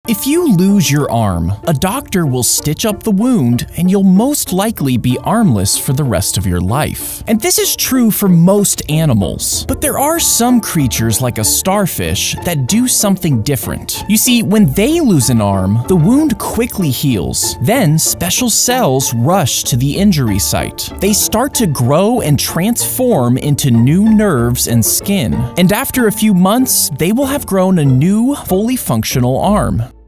If you lose your arm, a doctor will stitch up the wound and you'll most likely be armless for the rest of your life. And this is true for most animals. But there are some creatures like a starfish that do something different. You see, when they lose an arm, the wound quickly heals. Then special cells rush to the injury site. They start to grow and transform into new nerves and skin. And after a few months, they will have grown a new, fully functional arm.